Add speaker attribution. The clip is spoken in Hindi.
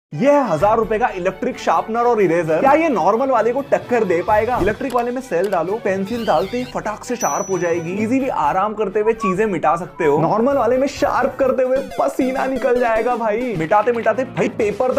Speaker 1: ये है 1000 रुपए का इलेक्ट्रिक शार्पनर और इरेजर। क्या ये नॉर्मल वाले को टक्कर दे पाएगा? इलेक्ट्रिक वाले में सेल डालो, पेंसिल डालते ही फटाक से शार्प हो जाएगी। इजीली आराम करते हुए चीजें मिटा सकते हो। नॉर्मल वाले में शार्प करते हुए पसीना निकल जाएगा भाई, मिटाते मिटाते भाई पेपर